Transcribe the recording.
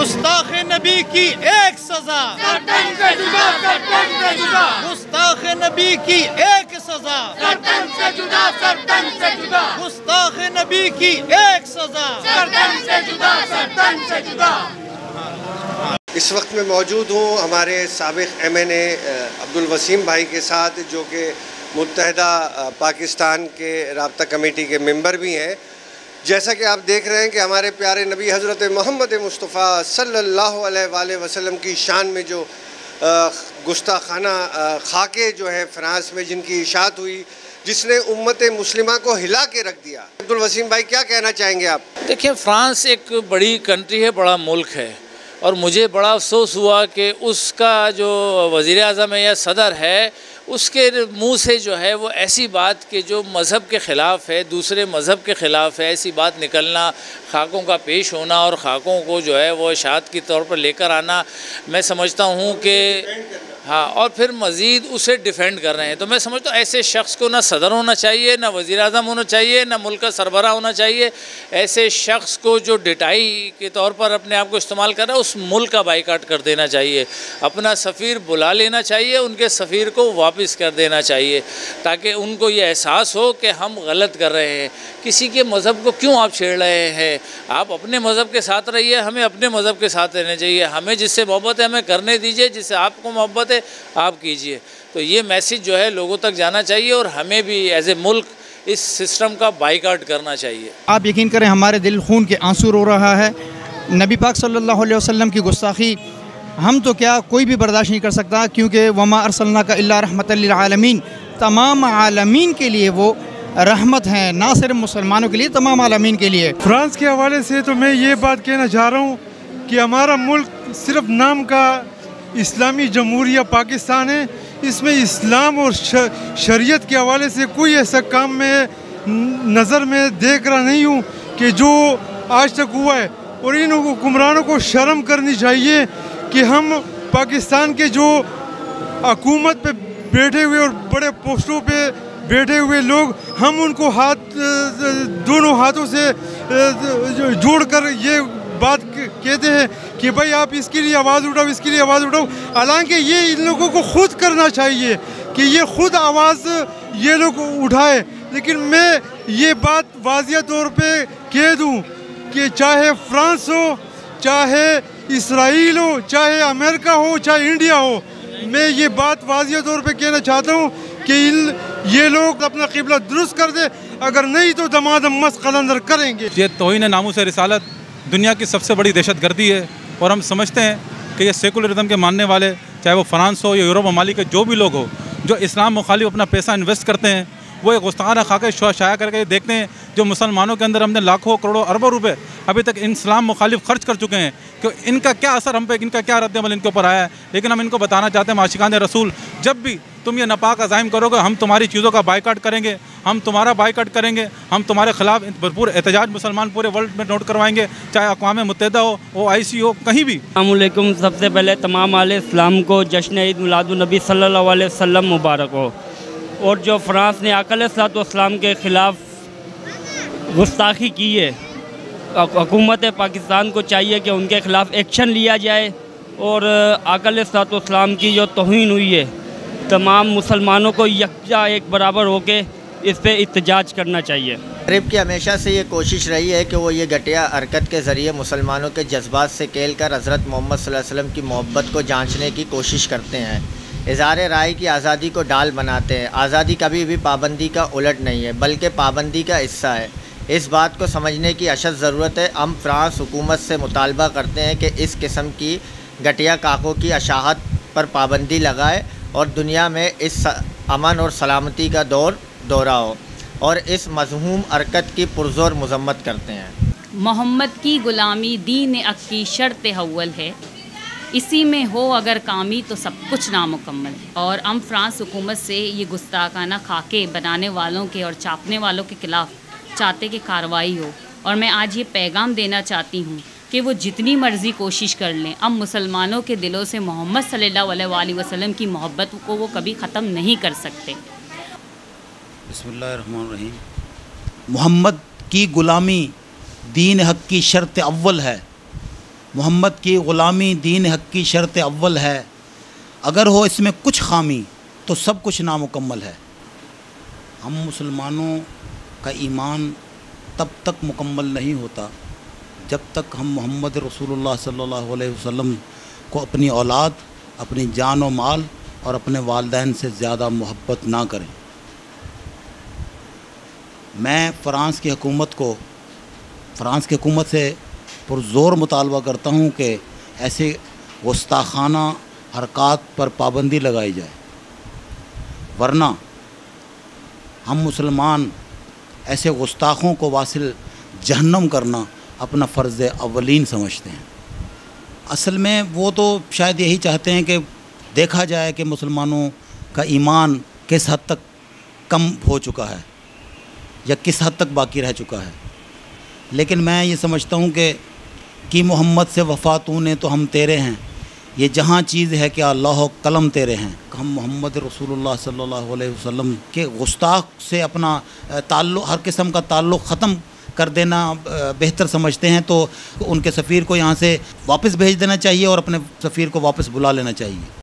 गुस्ताख नबी की एक सजा, गर्दन से जुदा, गर्दन से जुदा, गुस्ताख नबी की एक सजा, गर्दन से जुदा, गर्दन से जुदा, गुस्ताख नबी की एक सजा। गर्दन से जुदा, गर्दन से जुदा। इस वक्त मैं मौजूद हूँ हमारे साबिक MNA अब्दुल वसीम भाई के साथ, जो कि मुत्तहदा पाकिस्तान के राब्ता कमेटी के मेंबर भी हैं। जैसा कि आप देख रहे हैं कि हमारे प्यारे नबी हज़रत मोहम्मद मुस्तफ़ा सल्लल्लाहु अलैहि वसल्लम की शान में जो गुस्ताखाना खाके जो है फ्रांस में जिनकी इशाअत हुई, जिसने उम्मत मुस्लिमा को हिला के रख दिया। अब्दुल वसीम भाई क्या कहना चाहेंगे आप? देखिए, फ्रांस एक बड़ी कंट्री है, बड़ा मुल्क है, और मुझे बड़ा अफसोस हुआ कि उसका जो वज़ीर आज़म है या सदर है, उसके मुंह से जो है वो ऐसी बात कि जो मज़हब के ख़िलाफ़ है, दूसरे मज़हब के ख़िलाफ़ है, ऐसी बात निकलना, खाकों का पेश होना और खाकों को जो है वो इशाअत के तौर पर लेकर आना, मैं समझता हूँ कि हाँ, और फिर मज़ीद उसे डिफेंड कर रहे हैं। तो मैं समझता हूँ ऐसे शख्स को ना सदर होना चाहिए, ना वज़ीर आज़म होना चाहिए, ना मुल्क का सरबरा होना चाहिए। ऐसे शख्स को जो डिटाई के तौर पर अपने आप को इस्तेमाल कर रहा है, उस मुल्क का बाइकाट कर देना चाहिए। अपना सफ़ीर बुला लेना चाहिए, उनके सफ़ीर को वापस कर देना चाहिए, ताकि उनको ये एहसास हो कि हम गलत कर रहे हैं। किसी के मज़हब को क्यों आप छेड़ रहे हैं? आप अपने मज़हब के साथ रहिए, हमें अपने मज़हब के साथ रहना चाहिए। हमें जिससे मोहब्बत है हमें करने दीजिए, जिससे आपको मोहब्बत है आप कीजिए। तो ये मैसेज जो है लोगों तक जाना चाहिए, और हमें भी एज ए मुल्क इस सिस्टम का बाइकाट करना चाहिए। आप यकीन करें, हमारे दिल खून के आंसू रो रहा है। नबी पाक सल्लल्लाहु अलैहि वसल्लम की गुस्ताखी हम तो क्या कोई भी बर्दाश्त नहीं कर सकता, क्योंकि वमा अरसलनाका इल्ला रहमतल लिल आलमीन, तमाम आलमीन के लिए वो रहमत हैं, ना सिर्फ मुसलमानों के लिए, तमाम आलमीन के लिए। फ्रांस के हवाले से तो मैं ये बात कहना चाह रहा हूँ कि हमारा मुल्क सिर्फ नाम का इस्लामी जमहूरिया पाकिस्तान है। इसमें इस्लाम और शरीयत के हवाले से कोई ऐसा काम मैं नज़र में देख रहा नहीं हूँ कि जो आज तक हुआ है। और इन हुक्मरानों को शर्म करनी चाहिए कि हम पाकिस्तान के जो हुकूमत पे बैठे हुए और बड़े पोस्टों पे बैठे हुए लोग, हम उनको दोनों हाथों से जोड़कर ये बात कहते हैं कि भाई आप इसके लिए आवाज़ उठाओ, इसके लिए आवाज़ उठाओ। हालांकि ये इन लोगों को खुद करना चाहिए कि ये खुद आवाज़ ये लोग उठाए। लेकिन मैं ये बात वाज़िया तौर पे कह दूं कि चाहे फ्रांस हो, चाहे इसराइल हो, चाहे अमेरिका हो, चाहे इंडिया हो, मैं ये बात वाज़िया तौर पे कहना चाहता हूँ कि ये लोग अपना क़िबला दुरुस्त कर दे, अगर नहीं तो दमादम मस्त कलंदर करेंगे। ये तौहीन नामूस रिसालत दुनिया की सबसे बड़ी दहशतगर्दी है, और हम समझते हैं कि ये सेकुलरिज्म के मानने वाले, चाहे वो फ्रांस हो या यूरोप ममालिक के जो भी लोग हो, जो इस्लाम मुखालिफ अपना पैसा इन्वेस्ट करते हैं, वो एक गुस्ताखाना खाके शाया करके देखते हैं जो मुसलमानों के अंदर हमने लाखों करोड़ों अरबों रुपए अभी तक इस्लाम मुखालिफ खर्च कर चुके हैं, कि इनका क्या असर हम पे, इनका क्या रद्द-ए-अमल इनके ऊपर आया है। लेकिन हम इनको बताना चाहते हैं, आशिकान रसूल, जब भी तुम ये नापाक अज़ाइम करोगे, हम तुम्हारी चीज़ों का बाइकाट करेंगे, हम तुम्हारा बाइकाट करेंगे, हम तुम्हारे ख़िलाफ़ भरपूर एहतजाज मुसलमान पूरे वर्ल्ड में नोट करवाएंगे, चाहे अक़वाम मुत्तहिदा हो, OIC हो, कहीं भी। अस्सलामुअलैकुम। सबसे पहले तमाम आले इस्लाम को जश्न ईद मिलादुन्नबी सल्लल्लाहु अलैहि वसल्लम मुबारक हो। और जो फ्रांस ने आका अलैहिस्सलाम के ख़िलाफ़ गुस्ताखी की है, हुकूमत पाकिस्तान को चाहिए कि उनके ख़िलाफ़ एक्शन लिया जाए, और आका अलैहिस्सलाम की जो तौहीन हुई है, तमाम मुसलमानों को यकजा एक बराबर होके इस पे इत्तेजाज करना चाहिए। मग़रिब की हमेशा से ये कोशिश रही है कि वो ये घटिया हरकत के ज़रिए मुसलमानों के जज्बात से खेल कर हज़रत मोहम्मद सल्लल्लाहु अलैहि वसल्लम की मोहब्बत को जांचने की कोशिश करते हैं। इज़हार राय की आज़ादी को डाल बनाते हैं। आज़ादी कभी भी पाबंदी का उलट नहीं है, बल्कि पाबंदी का हिस्सा है। इस बात को समझने की अशद ज़रूरत है। हम फ्रांस हुकूमत से मुतालबा करते हैं कि इस किस्म की घटिया काकों की अशाहत पर पाबंदी लगाए, और दुनिया में इस अमन और सलामती का दौरा हो, और इस मज़हूम हरकत की पुरज़ोर मज़म्मत करते हैं। मोहम्मद की ग़ुलामी दीन हक़ की शर्त अव्वल है, इसी में हो अगर कामी तो सब कुछ नामुकम्मल है। और हम फ्रांस हुकूमत से ये गुस्ताखाना खाके बनाने वालों के और छापने वालों के ख़िलाफ़ चाहते कि कार्रवाई हो। और मैं आज ये पैगाम देना चाहती हूँ कि वो जितनी मर्ज़ी कोशिश कर लें, हम मुसलमानों के दिलों से मोहम्मद सल्लल्लाहु अलैहि वसल्लम की मोहब्बत को वो कभी ख़त्म नहीं कर सकते। बिस्मिल्लाहिर्रहमानिर्रहीम। मोहम्मद की ग़ुलामी दीन हक़ की शर्त अव्वल है, محمد کی غلامی دین حق کی شرط اول ہے، اگر ہو اس میں کچھ خامی تو سب کچھ نامکمل ہے۔ ہم مسلمانوں کا ایمان تب تک مکمل نہیں ہوتا جب تک ہم محمد رسول اللہ صلی اللہ علیہ وسلم کو اپنی اولاد، اپنی جان و مال اور اپنے والدین سے زیادہ محبت نہ کریں۔ میں فرانس کی حکومت سے پرزور مطالبہ کرتا ہوں کہ ایسے گستاخانہ حرکات پر پابندی لگائی جائے، ورنہ ہم مسلمان ایسے گستاخوں کو واصل جہنم کرنا اپنا فرض اولین سمجھتے ہیں۔ اصل میں وہ تو شاید یہی چاہتے ہیں کہ دیکھا جائے کہ مسلمانوں کا ایمان کس حد تک کم ہو چکا ہے یا کس حد تک باقی رہ چکا ہے، لیکن میں یہ سمجھتا ہوں کہ محمد سے وفا تو نے تو ہم تیرے ہیں، یہ جہاں چیز ہے کہ اللہ و قلم تیرے ہیں۔ ہم محمد رسول اللہ صلی اللہ علیہ وسلم کے گستاخ سے اپنا تعلق، ہر قسم کا تعلق ختم کر دینا بہتر سمجھتے ہیں، تو ان کے سفیر کو یہاں سے واپس بھیج دینا چاہیے اور اپنے سفیر کو واپس بلا لینا چاہیے۔